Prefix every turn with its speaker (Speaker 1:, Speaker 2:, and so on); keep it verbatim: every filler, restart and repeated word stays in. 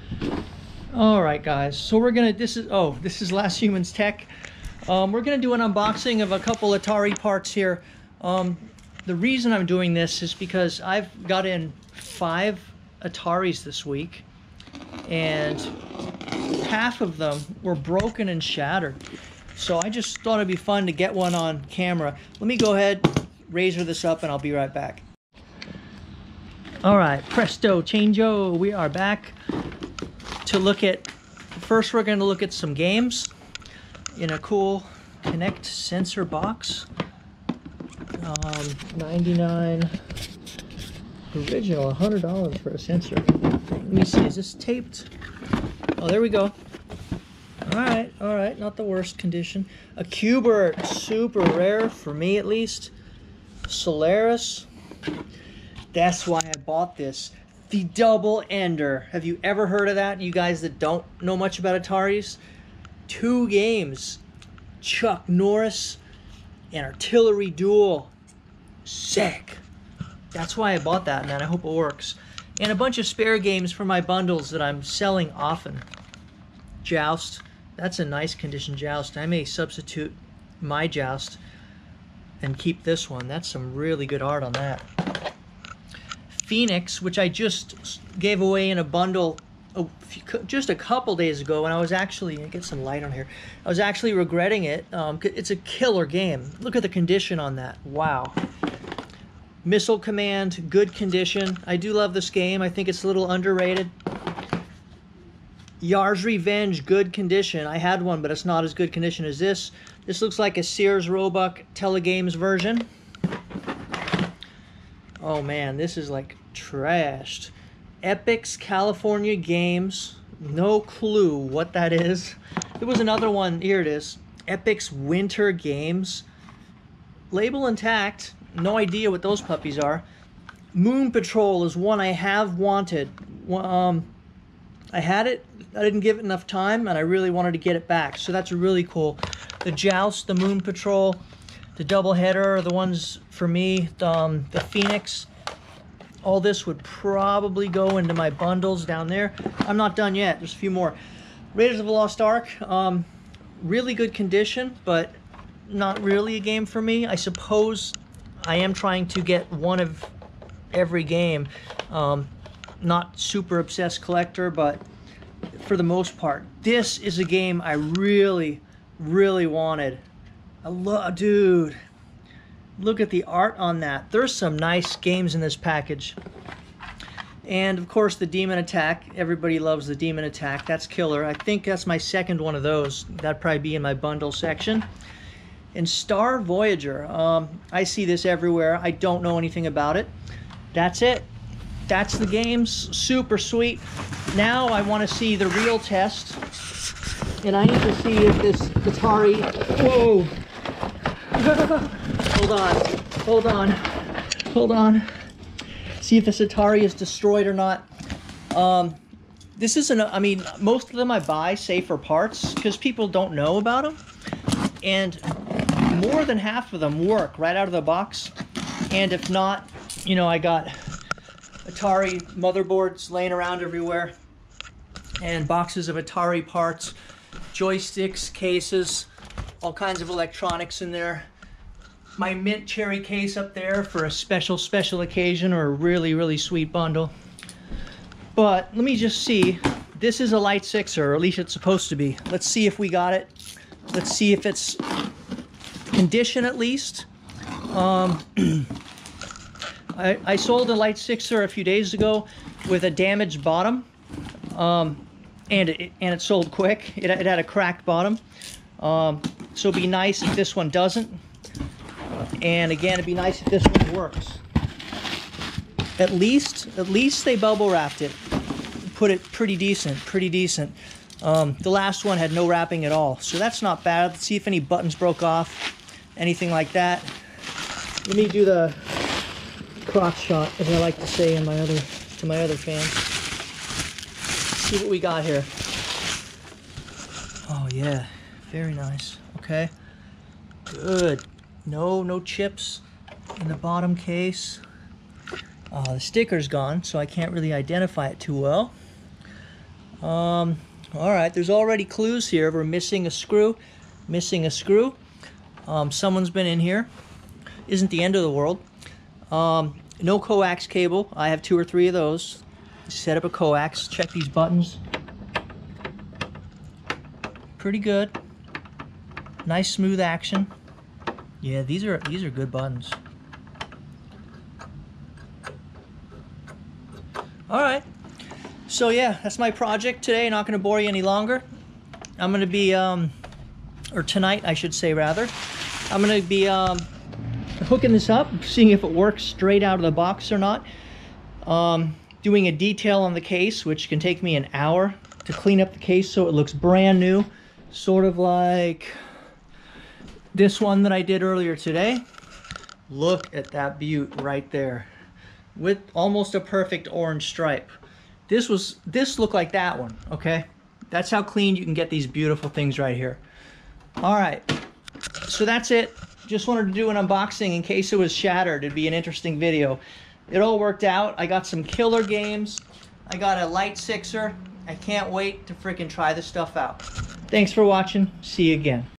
Speaker 1: All right, guys. So we're gonna. This is oh, this is Last Humans Tech. Um, we're gonna do an unboxing of a couple Atari parts here. Um, the reason I'm doing this is because I've got in five Ataris this week, and half of them were broken and shattered. So I just thought it'd be fun to get one on camera. Let me go ahead, razor this up, and I'll be right back. All right, presto changeo. We are back to look at, first we're going to look at some games in a cool Kinect sensor box. Um, ninety-nine original, one hundred dollars for a sensor. Let me see, is this taped? Oh, there we go. All right, all right, not the worst condition. A Q*bert, super rare for me at least. Solaris, that's why I bought this. The Double Ender. Have you ever heard of that? You guys that don't know much about Ataris? Two games. Chuck Norris and Artillery Duel. Sick. That's why I bought that, man. I hope it works. And a bunch of spare games for my bundles that I'm selling often. Joust. That's a nice condition Joust. I may substitute my Joust and keep this one. That's some really good art on that. Phoenix, which I just gave away in a bundle a few, just a couple days ago, and I was actually, get some light on here, I was actually regretting it. Um, it's a killer game. Look at the condition on that. Wow. Missile Command, good condition. I do love this game. I think it's a little underrated. Yar's Revenge, good condition. I had one, but it's not as good condition as this. This looks like a Sears Roebuck Telegames version. Oh man, this is like trashed. Epix California Games. No clue what that is. There was another one. Here it is. Epix Winter Games. Label intact. No idea what those puppies are. Moon Patrol is one I have wanted. Um, I had it. I didn't give it enough time, and I really wanted to get it back. So that's really cool. The Joust, the Moon Patrol, the Double Header are the ones for me. Um, the Phoenix. All this would probably go into my bundles down there. I'm not done yet. There's a few more. Raiders of the Lost Ark. Um, really good condition, but not really a game for me. I suppose I am trying to get one of every game. Um, not super obsessed collector, but for the most part, this is a game I really, really wanted. I love, dude. Look at the art on that. There's some nice games in this package. And of course the Demon Attack. Everybody loves the Demon Attack. That's killer. I think that's my second one of those. That'd probably be in my bundle section. And Star Voyager. Um, I see this everywhere. I don't know anything about it. That's it. That's the games. Super sweet. Now I want to see the real test. And I need to see if this Atari... Whoa! Hold on, hold on, hold on. See if this Atari is destroyed or not. Um, this isn't, I mean, most of them I buy, say for parts, because people don't know about them. And more than half of them work right out of the box. And if not, you know, I got Atari motherboards laying around everywhere. And boxes of Atari parts, joysticks, cases, all kinds of electronics in there. My mint cherry case up there for a special, special occasion or a really, really sweet bundle. But let me just see. This is a Light Sixer, or at least it's supposed to be. Let's see if we got it. Let's see if it's condition at least. Um, I, I sold a Light Sixer a few days ago with a damaged bottom. Um, and, it, and it sold quick. It, it had a cracked bottom. Um, so it'd be nice if this one doesn't. And again, it'd be nice if this one works. At least, at least they bubble wrapped it. Put it pretty decent, pretty decent. Um, the last one had no wrapping at all, so that's not bad. Let's see if any buttons broke off, anything like that. Let me do the crotch shot, as I like to say in my other, to my other fans. See what we got here. Oh yeah, very nice. Okay, good. No, no chips in the bottom case. Uh, the sticker's gone, so I can't really identify it too well. Um, all right, there's already clues here. We're missing a screw, missing a screw. Um, someone's been in here. Isn't the end of the world. Um, no coax cable. I have two or three of those. Set up a coax. Check these buttons. Pretty good. Nice smooth action. Yeah, these are these are good buttons. All right. So yeah, that's my project today. Not going to bore you any longer. I'm going to be, um, or tonight I should say rather, I'm going to be um, hooking this up, seeing if it works straight out of the box or not. Um, doing a detail on the case, which can take me an hour to clean up the case so it looks brand new. Sort of like this one that I did earlier today. Look at that beaut right there with almost a perfect orange stripe. This was, this looked like that one, okay? That's how clean you can get these beautiful things right here. All right, so that's it. Just wanted to do an unboxing in case it was shattered. It'd be an interesting video. It all worked out. I got some killer games. I got a Light Sixer. I can't wait to freaking try this stuff out. Thanks for watching. See you again.